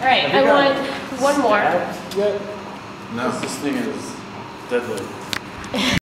right, I want one more. No. This thing is deadly.